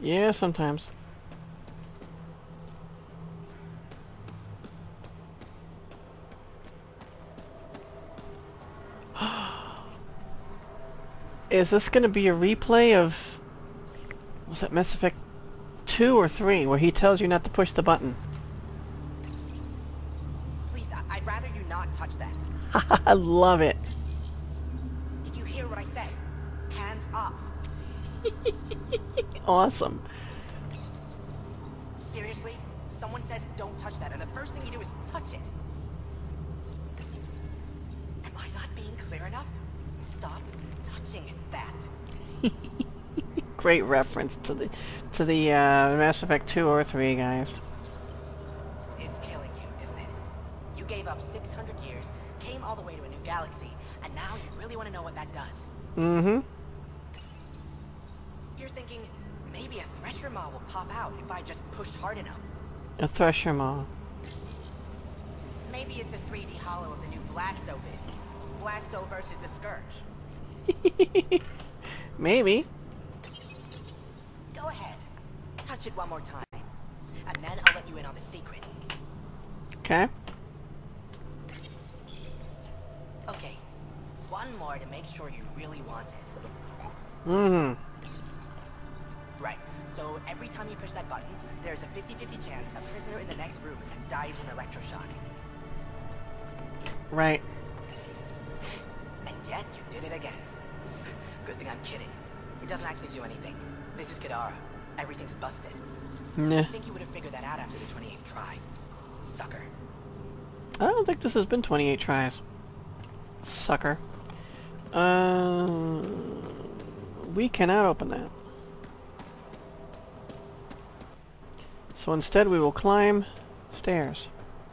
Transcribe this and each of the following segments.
Yeah, sometimes. Is this going to be a replay of... was that Mass Effect 2 or 3, where he tells you not to push the button? Please, I'd rather you not touch that. I love it. Did you hear what I said? Hands up. Awesome. Seriously? Someone says don't touch that, and the first thing you do is touch it. Am I not being clear enough? Stop touching that. Great reference to the Mass Effect 2 or 3, guys. It's killing you, isn't it? You gave up 600 years, came all the way to a new galaxy, and now you really want to know what that does. Mm-hmm. You're thinking, maybe a Thresher Maw will pop out if I just pushed hard enough. A Thresher Maw. Maybe it's a 3D holo of the new Blasto vid. Blasto versus the Scourge. Maybe. Go ahead. Touch it one more time. And then I'll let you in on the secret. Okay. Okay. One more to make sure you really want it. Mm-hmm. Right. So every time you push that button, there's a 50-50 chance a prisoner in the next room dies from electroshock. Right. And yet you did it again. Good thing I'm kidding. It doesn't actually do anything. This is Kadara. Everything's busted. Nah. I think you would have figured that out after the 28th try. Sucker. I don't think this has been 28 tries. Sucker. We cannot open that. So instead we will climb stairs.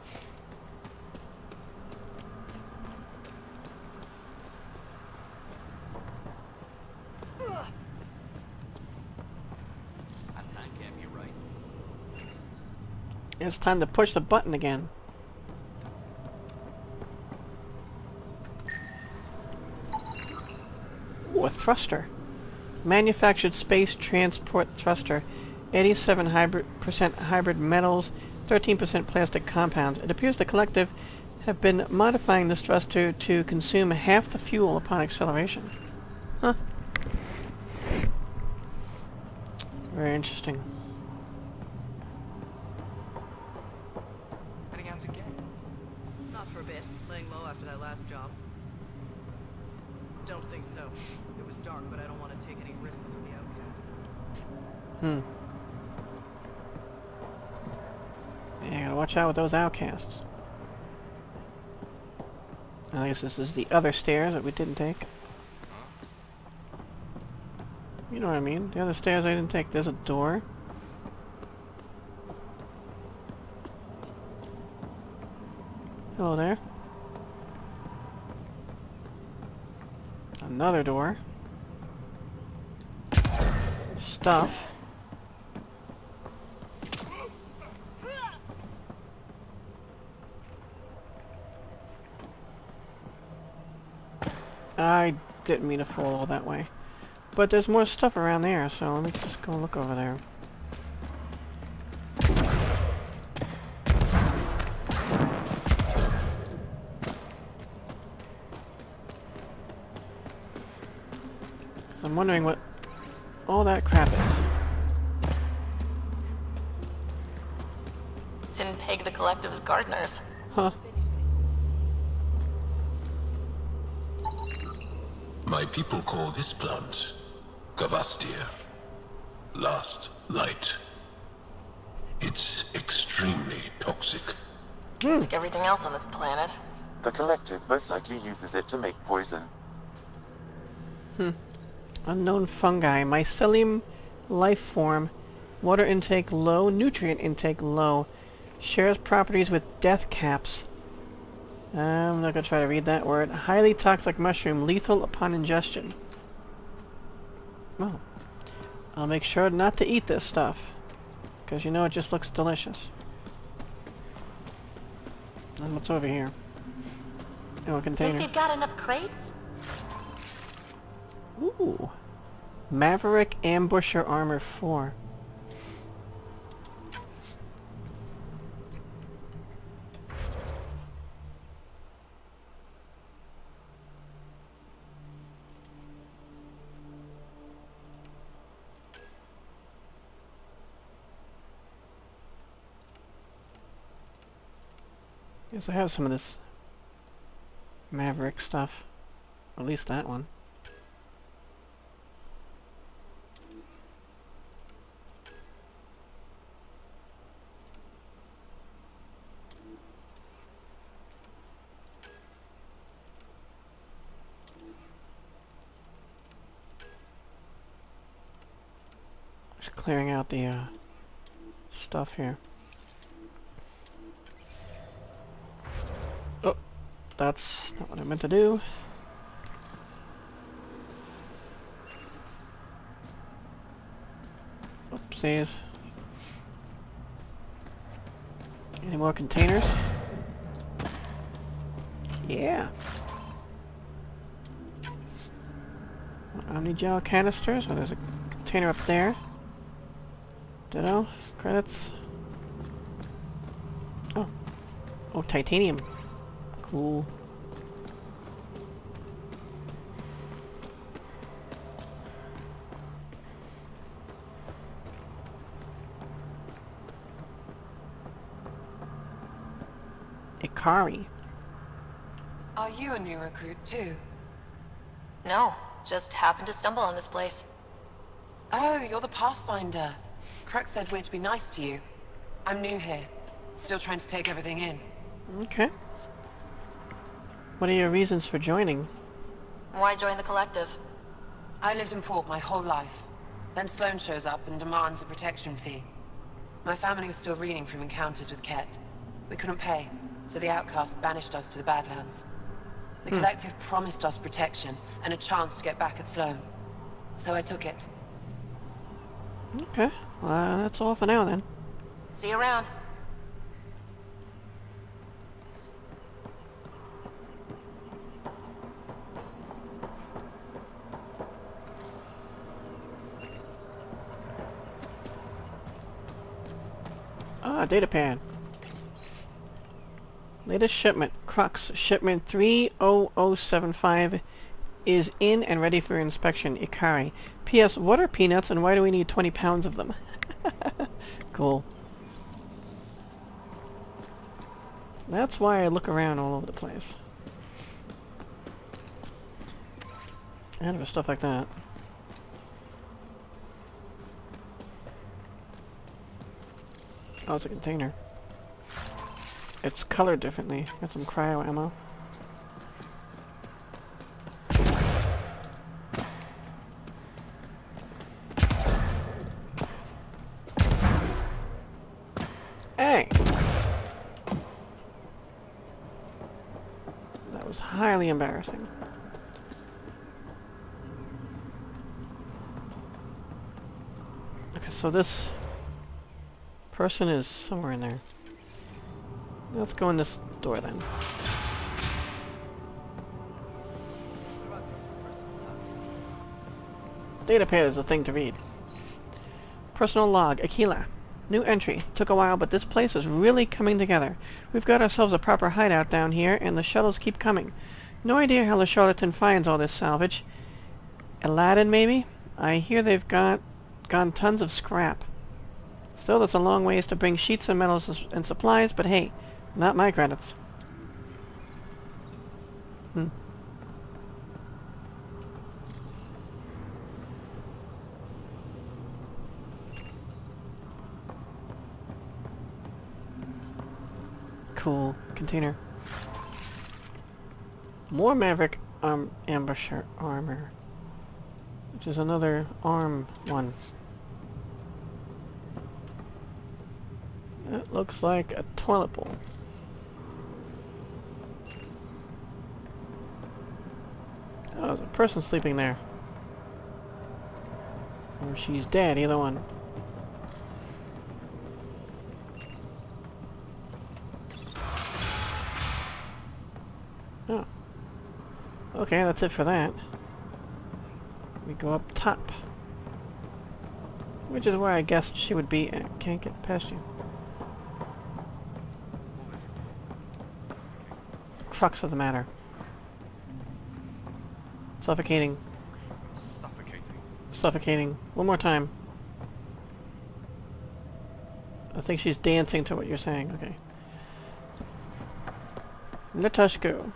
It's time to push the button again. Ooh, a thruster. Manufactured space transport thruster. 87% hybrid metals, 13% plastic compounds. It appears the collective have been modifying this thruster to consume half the fuel upon acceleration. Huh. Very interesting. Heading out again? Not for a bit. Laying low after that last job. Don't think so. It was dark, but I don't want to take any risks with the outcasts. Yeah, gotta watch out with those outcasts. I guess this is the other stairs that we didn't take. You know what I mean? The other stairs I didn't take. There's a door. Hello there. Another door. Stuff. I didn't mean to fall all that way. But there's more stuff around there, so let me just go look over there. Because I'm wondering what all that crap is. Didn't peg the collective as gardeners. Huh. My people call this plant Gavastia. Last light. It's extremely toxic. Like everything else on this planet. The collective most likely uses it to make poison. Unknown fungi. Mycelium life form. Water intake low. Nutrient intake low. Shares properties with death caps. I'm not going to try to read that word. Highly toxic mushroom. Lethal upon ingestion. Well, I'll make sure not to eat this stuff. Because you know it just looks delicious. And what's over here? Oh, a container. Think they've got enough crates? Ooh. Maverick Ambusher Armor 4. Yes, I have some of this Maverick stuff. Or at least that one. Just clearing out the stuff here. Oh, that's not what I meant to do. Oopsies. Any more containers? Yeah. Omni-gel canisters. Oh, there's a container up there. Ditto. Credits. Oh. Oh, titanium. Cool. Ikari. Are you a new recruit too? No, just happened to stumble on this place. Oh, you're the Pathfinder. Crux said we're to be nice to you. I'm new here. Still trying to take everything in. Okay. What are your reasons for joining? Why join the collective? I lived in port my whole life. Then Sloane shows up and demands a protection fee. My family was still reeling from encounters with Ket. We couldn't pay, so the outcast banished us to the Badlands. The collective promised us protection and a chance to get back at Sloane. So I took it. Okay. Well, that's all for now then. See you around. Ah, data pad. Latest shipment. Crux. Shipment 30075 is in and ready for inspection. Ikari. P.S. What are peanuts and why do we need 20 pounds of them? Cool. That's why I look around all over the place. And for stuff like that. Oh, it's a container. It's colored differently. Got some cryo ammo. Hey! That was highly embarrassing. Okay, so this person is somewhere in there. Let's go in this door then. Data pad is a thing to read. Personal log, Aquila. New entry. Took a while, but this place is really coming together. We've got ourselves a proper hideout down here, and the shuttles keep coming. No idea how the Charlatan finds all this salvage. Aladdin, maybe? I hear they've gone tons of scrap. Still, that's a long ways to bring sheets and metals and supplies, but hey, not my credits. Cool. Container. More Maverick ambusher armor. Which is another arm one. That looks like a toilet bowl. Oh, there's a person sleeping there. Or she's dead, either one. Oh. Okay, that's it for that. We go up top. Which is where I guessed she would be. I can't get past you. Crux of the matter. Suffocating. Suffocating. One more time. I think she's dancing to what you're saying. Okay. Let us go.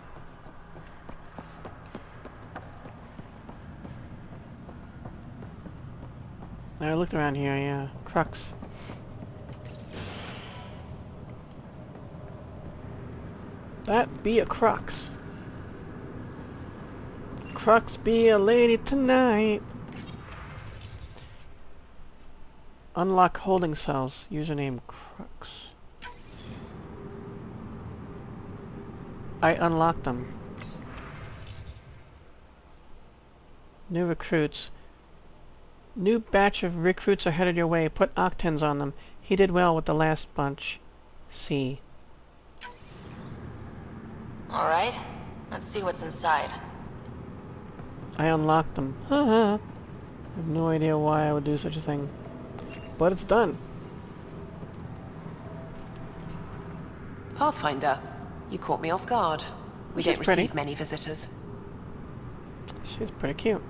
I looked around here, yeah. Crux. That be a Crux. Crux be a lady tonight. Unlock holding cells. Username Crux. I unlocked them. New recruits. New batch of recruits are headed your way. Put octans on them. He did well with the last bunch. C. Alright, let's see what's inside. I unlocked them. I have no idea why I would do such a thing. But it's done. Pathfinder, you caught me off guard. We She's don't pretty. receive many visitors. She's pretty cute.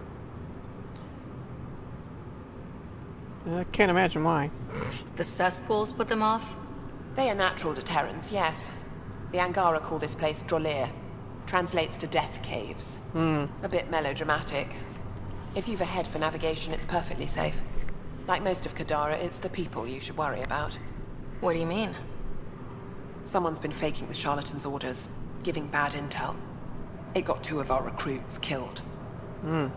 I can't imagine why. The cesspools put them off? They are natural deterrents, yes. The Angara call this place Drolir. Translates to death caves. A bit melodramatic. If you've a head for navigation, it's perfectly safe. Like most of Kadara, it's the people you should worry about. What do you mean? Someone's been faking the Charlatan's orders, giving bad intel. It got 2 of our recruits killed. Well,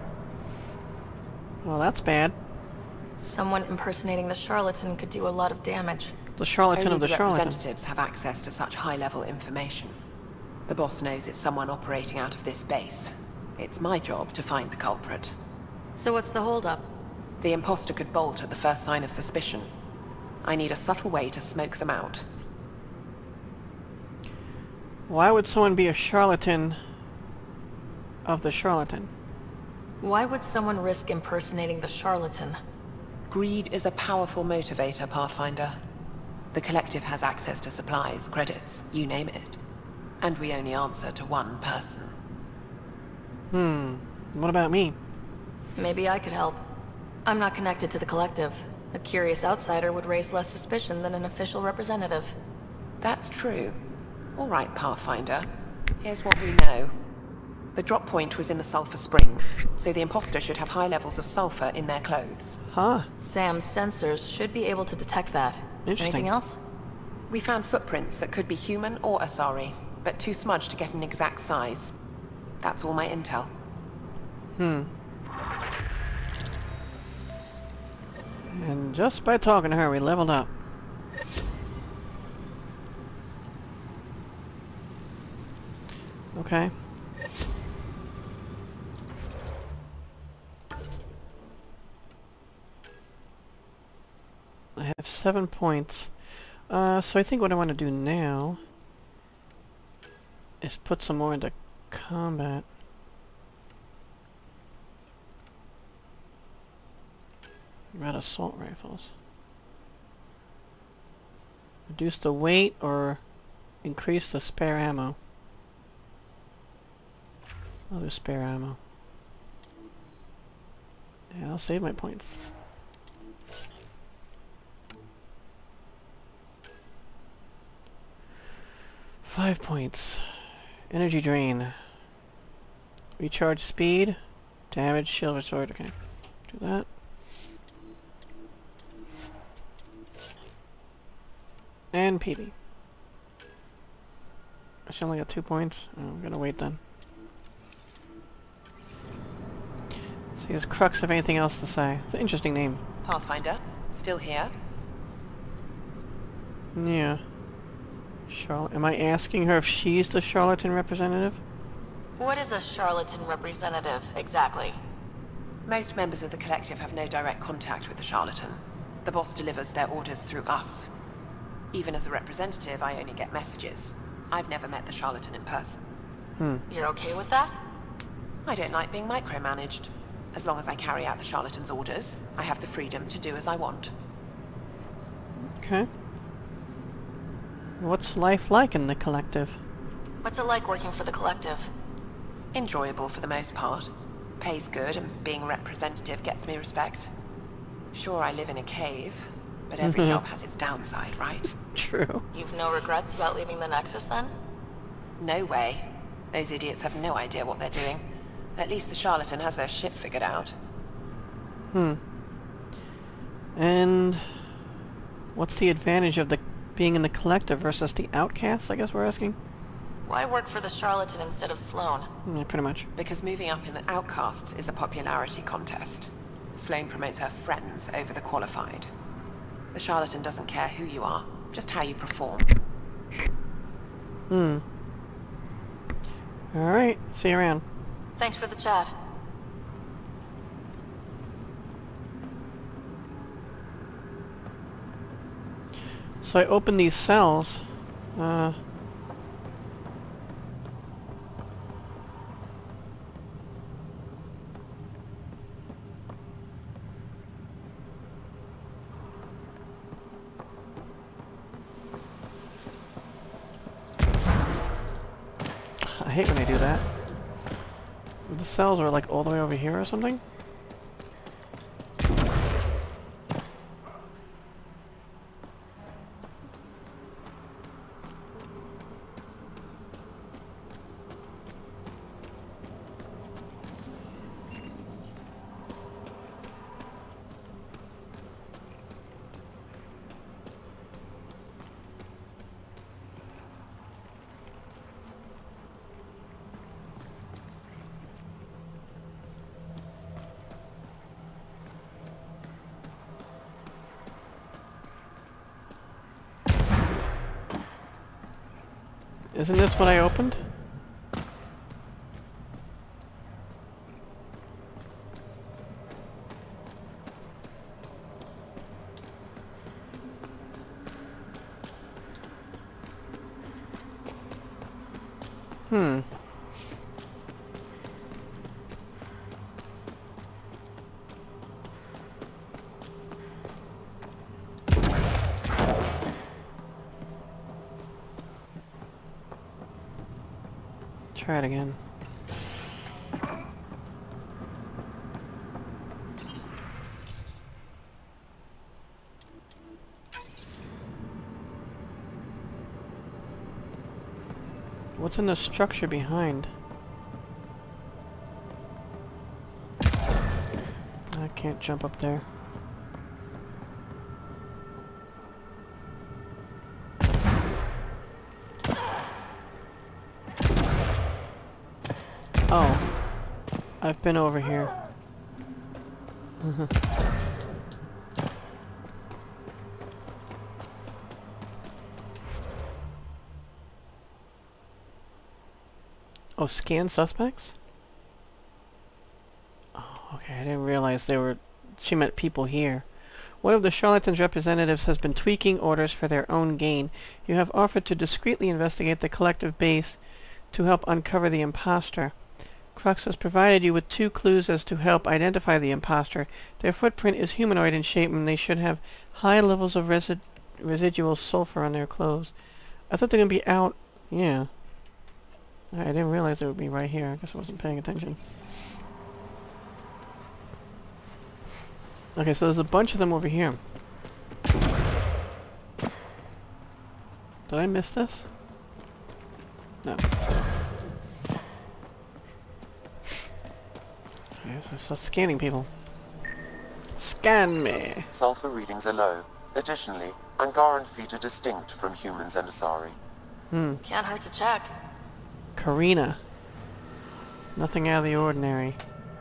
that's bad. Someone impersonating the Charlatan could do a lot of damage. The charlatan Only of the the charlatan. representatives have access to such high-level information. The boss knows it's someone operating out of this base. It's my job to find the culprit. So what's the holdup? The imposter could bolt at the first sign of suspicion. I need a subtle way to smoke them out. Why would someone be a charlatan of the charlatan? Why would someone risk impersonating the Charlatan? Greed is a powerful motivator, Pathfinder. The Collective has access to supplies, credits, you name it. And we only answer to one person. What about me? Maybe I could help. I'm not connected to the Collective. A curious outsider would raise less suspicion than an official representative. That's true. All right, Pathfinder. Here's what we know. The drop point was in the sulfur springs, so the imposter should have high levels of sulfur in their clothes. Huh. s.a.m sensors should be able to detect that. Interesting. Anything else? We found footprints that could be human or Asari, but too smudged to get an exact size. That's all my intel. And just by talking to her, we leveled up. Okay. I have 7 points. So I think what I want to do now is put some more into combat. Red assault rifles. Reduce the weight or increase the spare ammo. I'll do spare ammo. Yeah, I'll save my points. Five points. Energy drain. Recharge speed. Damage, shield restored. Okay. Do that. And PB. I should only got 2 points. Oh, I'm gonna wait then. See, does Crux have anything else to say? It's an interesting name. Pathfinder, still here? Yeah. Am I asking her if she's the Charlatan representative? What is a Charlatan representative, exactly? Most members of the Collective have no direct contact with the Charlatan. The boss delivers their orders through us. Even as a representative, I only get messages. I've never met the Charlatan in person. You're okay with that? I don't like being micromanaged. As long as I carry out the Charlatan's orders, I have the freedom to do as I want. Okay. What's life like in the Collective? What's it like working for the Collective? Enjoyable for the most part. Pays good, and being a representative gets me respect. Sure, I live in a cave, but every job has its downside, right? True. You've no regrets about leaving the Nexus, then? No way. Those idiots have no idea what they're doing. At least the Charlatan has their shit figured out. And what's the advantage of the being in the Collective versus the Outcasts, I guess we're asking? Why work for the Charlatan instead of Sloan? Yeah, pretty much. Because moving up in the Outcasts is a popularity contest. Sloan promotes her friends over the qualified. The Charlatan doesn't care who you are, just how you perform. Alright, see you around. Thanks for the chat. So I opened these cells. I hate when I do that. The cells are like all the way over here or something? Isn't this what I opened? Try it again. What's in the structure behind? I can't jump up there. Oh, I've been over here. Oh, scan suspects? Oh, okay, I didn't realize she meant people here. One of the Charlatan's representatives has been tweaking orders for their own gain. You have offered to discreetly investigate the collective base to help uncover the imposter. Crux has provided you with 2 clues as to help identify the imposter. Their footprint is humanoid in shape and they should have high levels of residual sulfur on their clothes. I thought they were going to be out... Yeah. I didn't realize they would be right here. I guess I wasn't paying attention. Okay, so there's a bunch of them over here. Did I miss this? No. So scanning people. Scan me! Sulfur readings are low. Additionally, Angaran feet are distinct from humans and Asari. Can't hurt to check. Karina. Nothing out of the ordinary.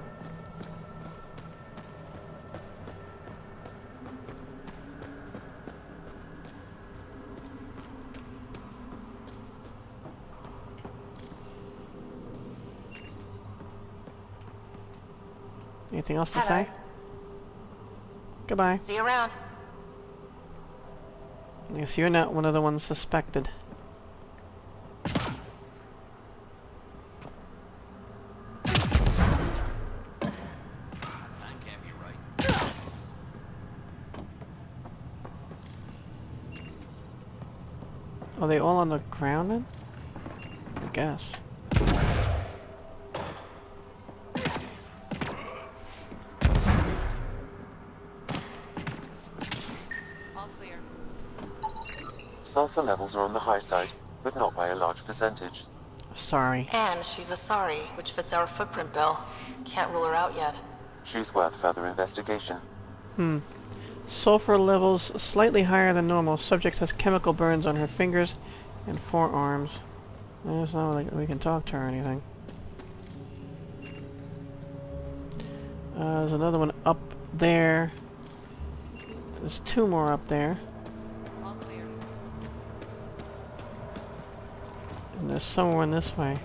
Anything else to say? Goodbye. See you around. I guess you're not one of the ones suspected. Are they all on the ground then? I guess. All clear. Sulfur levels are on the high side, but not by a large percentage. Sorry. And she's a sorry, which fits our footprint bill. Can't rule her out yet. She's worth further investigation. Sulfur levels slightly higher than normal. Subject has chemical burns on her fingers and forearms. It's not like we can talk to her or anything. There's another one up there. There's two more up there. All clear. And there's someone this way.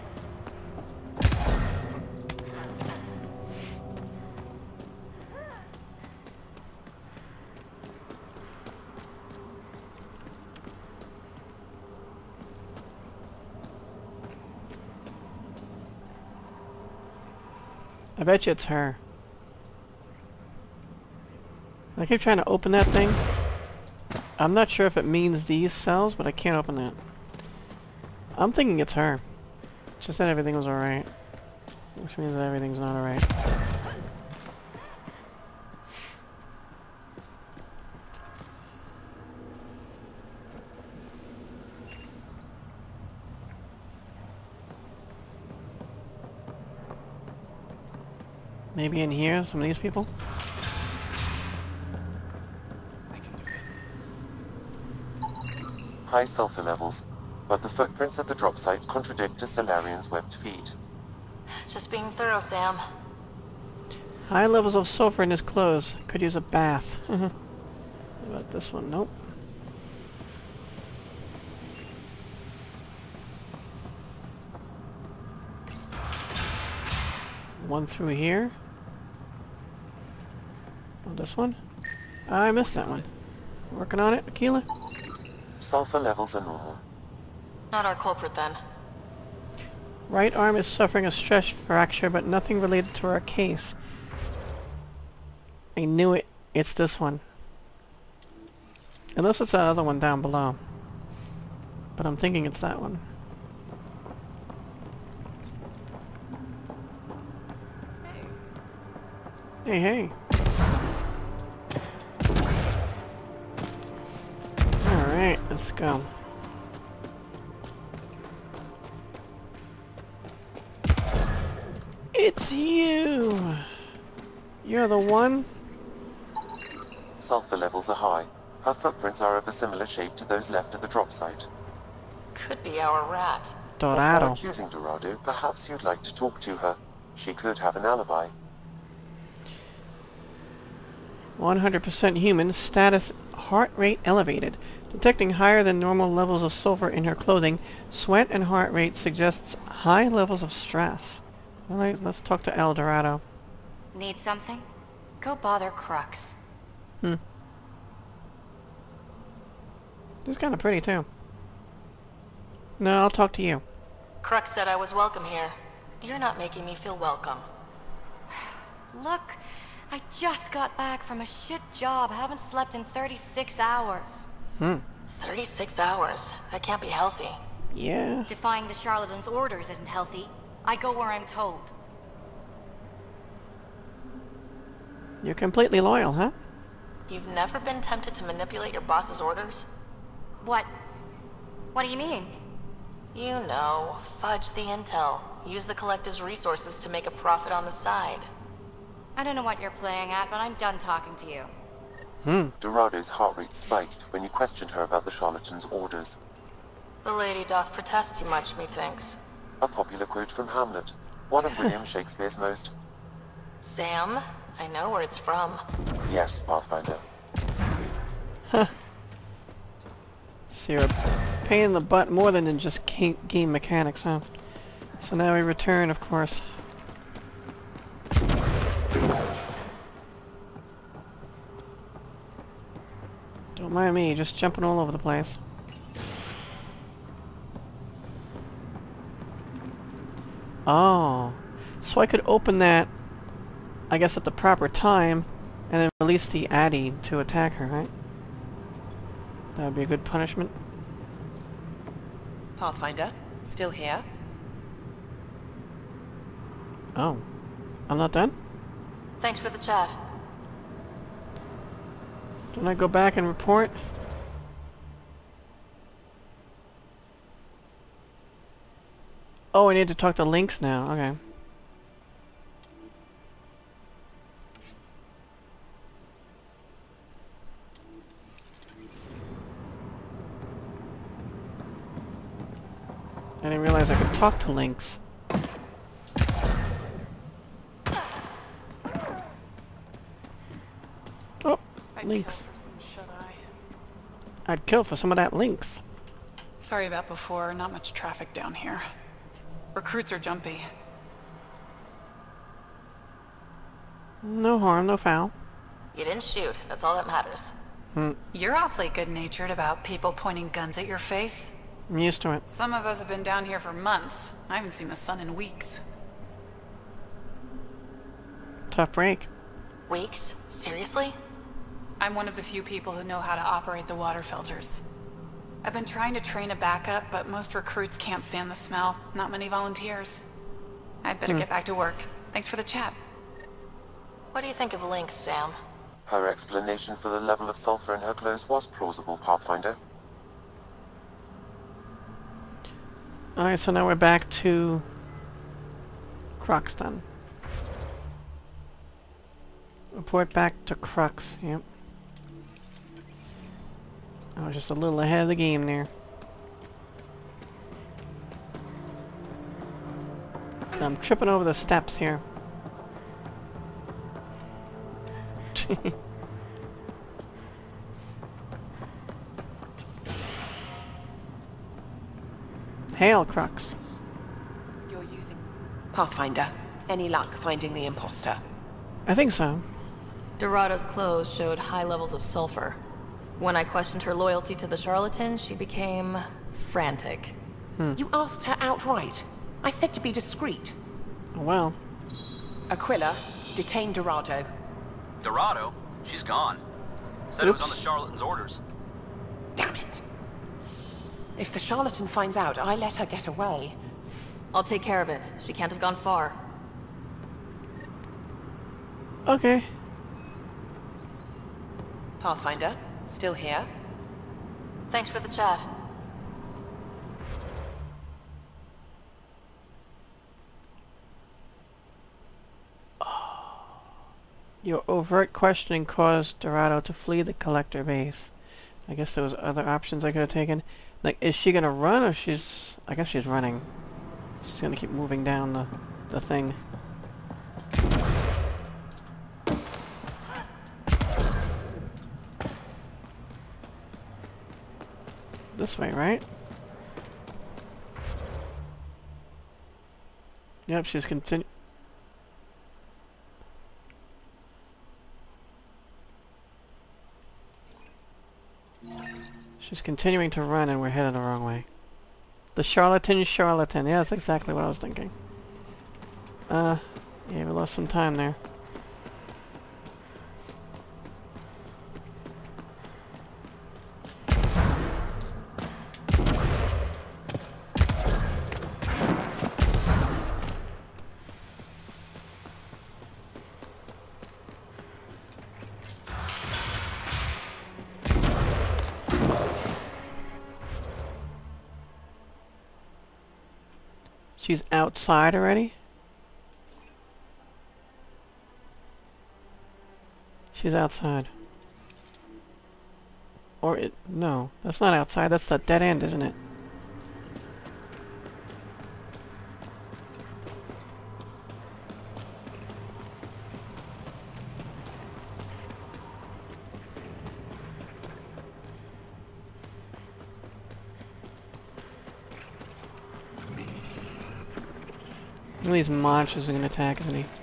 I bet you it's her. I keep trying to open that thing. I'm not sure if it means these cells, but I can't open that. I'm thinking it's her. She said everything was alright. Which means that everything's not alright. Maybe in here, some of these people? High sulfur levels, but the footprints at the drop site contradict a Solarian's webbed feet. Just being thorough, Sam. High levels of sulfur in his clothes. Could use a bath. What about this one? Nope. One through here. Oh, this one? I missed that one. Working on it, Aquila? Sulfur levels are normal. Not our culprit, then. Right arm is suffering a stress fracture, but nothing related to our case. I knew it. It's this one. Unless it's that other one down below. But I'm thinking it's that one. Hey, hey. Alright, let's go. It's you! You're the one? Sulfur levels are high. Her footprints are of a similar shape to those left at the drop site. Could be our rat. Before Dorado. accusing Dorado, perhaps you'd like to talk to her. She could have an alibi. 100% human. Status heart rate elevated. Detecting higher than normal levels of sulfur in her clothing. Sweat and heart rate suggests high levels of stress. Alright, let's talk to El Dorado. Need something? Go bother Crux. She's kind of pretty too. No, I'll talk to you. Crux said I was welcome here. You're not making me feel welcome. Look, I just got back from a shit job. I haven't slept in 36 hours. 36 hours? That can't be healthy. Yeah. Defying the Charlatan's orders isn't healthy. I go where I'm told. You're completely loyal, huh? You've never been tempted to manipulate your boss's orders? What? What do you mean? You know, fudge the intel. Use the collective's resources to make a profit on the side. I don't know what you're playing at, but I'm done talking to you. Dorado's heart rate spiked when you questioned her about the Charlatan's orders. The lady doth protest too much, methinks. A popular quote from Hamlet, one of William Shakespeare's most... Sam, I know where it's from. Yes, Pathfinder. So you're a pain in the butt more than just game mechanics, huh? So now we return, of course. Don't mind me, just jumping all over the place. Oh. So I could open that, I guess at the proper time, and then release the Addy to attack her, right? That would be a good punishment. Pathfinder, still here? Oh. I'm not done? Thanks for the chat. Don't I go back and report? Oh, I need to talk to Lynx now. Okay. I didn't realize I could talk to Lynx. Oh, Lynx. I'd kill for some of that Lynx. Sorry about before, not much traffic down here. Recruits are jumpy. No harm, no foul. You didn't shoot, that's all that matters. You're awfully good-natured about people pointing guns at your face. I'm used to it. Some of us have been down here for months. I haven't seen the sun in weeks. Tough break. Weeks? Seriously? I'm one of the few people who know how to operate the water filters. I've been trying to train a backup, but most recruits can't stand the smell. Not many volunteers. I'd better get back to work. Thanks for the chat. What do you think of Lynx, Sam? Her explanation for the level of sulfur in her clothes was plausible, Pathfinder. Alright, so now we're back to Crux then. Report back to Crux, yep. I was just a little ahead of the game there. I'm tripping over the steps here. Hail, Crux. You're using Pathfinder. Any luck finding the imposter? I think so. Dorado's clothes showed high levels of sulfur. When I questioned her loyalty to the Charlatan, she became frantic. You asked her outright. I said to be discreet. Well. Aquila, detain Dorado. Dorado? She's gone. Said it was on the Oops. Charlatan's orders. Damn it. If the Charlatan finds out, I let her get away. I'll take care of it. She can't have gone far. Okay. Pathfinder, still here? Thanks for the chat. Your overt questioning caused Dorado to flee the collector base. I guess there was other options I could have taken. Like, is she gonna run or she's... I guess she's running. She's gonna keep moving down the thing. This way, right? Yep, she's continu... She's continuing to run and we're headed the wrong way. The Charlatan. Yeah, that's exactly what I was thinking. Yeah, we lost some time there. She's outside already? She's outside. Or it... No, that's not outside. That's the dead end, isn't it? One of these monsters are gonna attack, isn't he?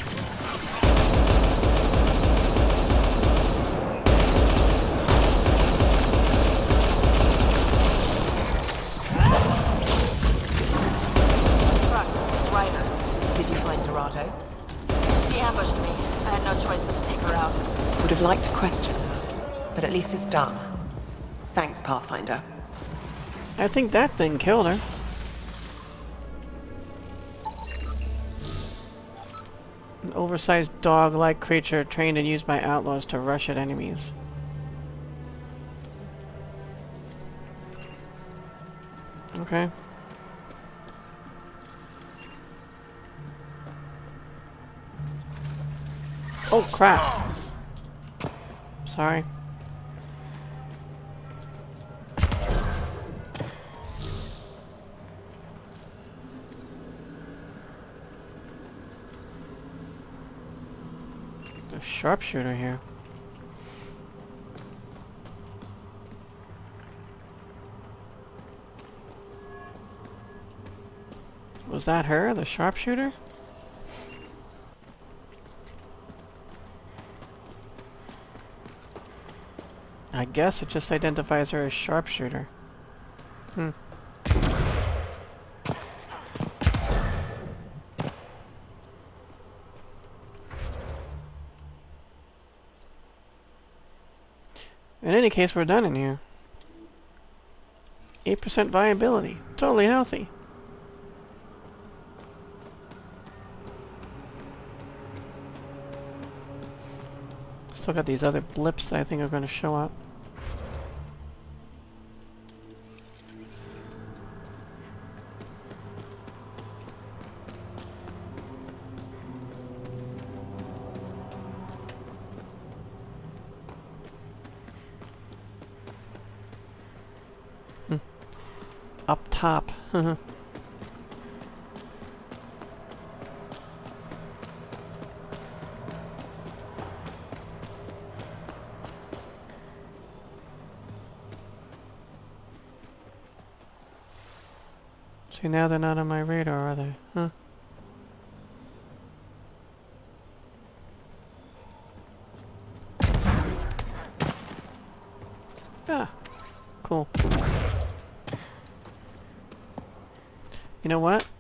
Did you find Dorado? She ambushed me. I had no choice but to take her out. Would have liked to question her, but at least it's done. Thanks, Pathfinder. I think that thing killed her. An oversized dog-like creature trained and used by outlaws to rush at enemies. Okay. Oh, crap. Sorry. The sharpshooter here. Was that her, the sharpshooter? I guess it just identifies her as sharpshooter. Hmm. In any case, we're done in here. 8% viability. Totally healthy. Still got these other blips that I think are going to show up. Up top. See, now they're not on my radar, are they? Huh? Ah, cool. You know what?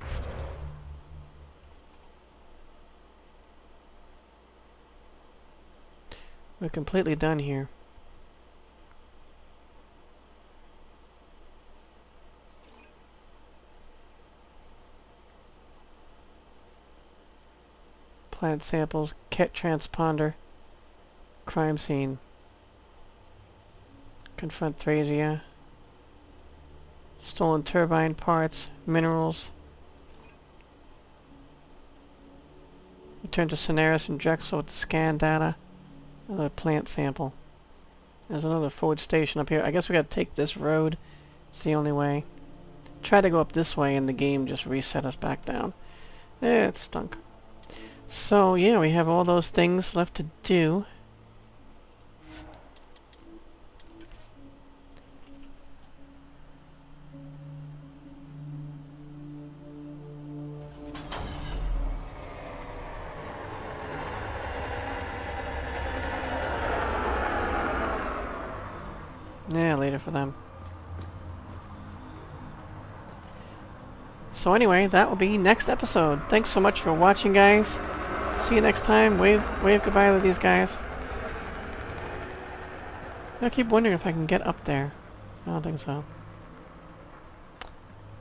We're completely done here. Plant samples, Ket transponder, crime scene. Confront Thrasia. Stolen turbine parts, minerals. Return to Sonaris and Drexel with scan data. Another plant sample. There's another forward station up here. I guess we gotta take this road. It's the only way. Try to go up this way and the game just reset us back down. It stunk. So yeah, we have all those things left to do. Yeah, later for them. So anyway, that will be next episode. Thanks so much for watching, guys. See you next time. Wave goodbye to these guys. I keep wondering if I can get up there. I don't think so.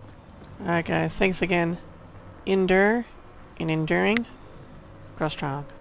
Alright guys, thanks again. Endure and enduring. Grow strong.